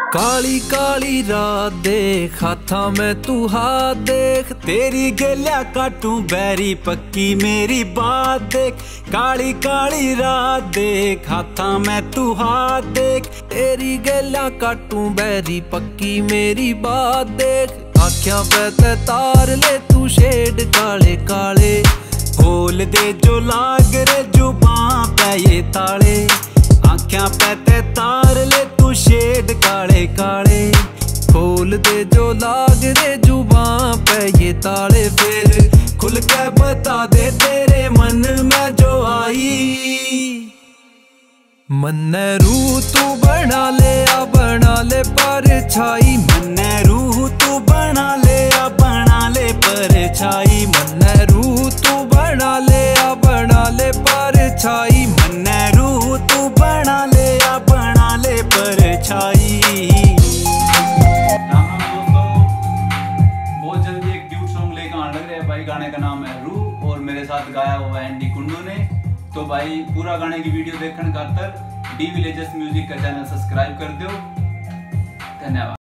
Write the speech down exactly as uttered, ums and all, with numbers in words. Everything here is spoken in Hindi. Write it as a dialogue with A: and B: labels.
A: काली काली रात देख हाथा में तू हाथ देख, तेरी गेलिया काटू बैरी पक्की मेरी बात देख। काली काली रात देख हाथा में तू हाथ देख, तेरी गेलिया काटू बैरी पक्की मेरी बात देख। आँखियां पे ते तार ले तू शेड काले काले, खोल दे जो लाग रे जुबां पे ये ताले। आँखियां पे ते तार ले तू शेड काले काले, खोल दे जो लाग रे जुबां पे ये ताले। फिर खुल के बता दे तेरे मन में जो आई, मन रूह तू बना ले आ बना ले परछाई। मन रूह तू बना ले आ बना ले परछाई। मन रूह तू बना ले आ बना ले परछाई। मन रूह तू बना ले आ बना ले परछाई।
B: बहुत जल्दी एक ड्यूट सॉन्ग लेकर आने लग रहे हैं भाई। गाने का नाम है रूह और मेरे साथ गाया हुआ है एंडी कुंडू ने। तो भाई पूरा गाने की वीडियो देखने खातर डी विलेजेस म्यूजिक का चैनल सब्सक्राइब कर दो। धन्यवाद।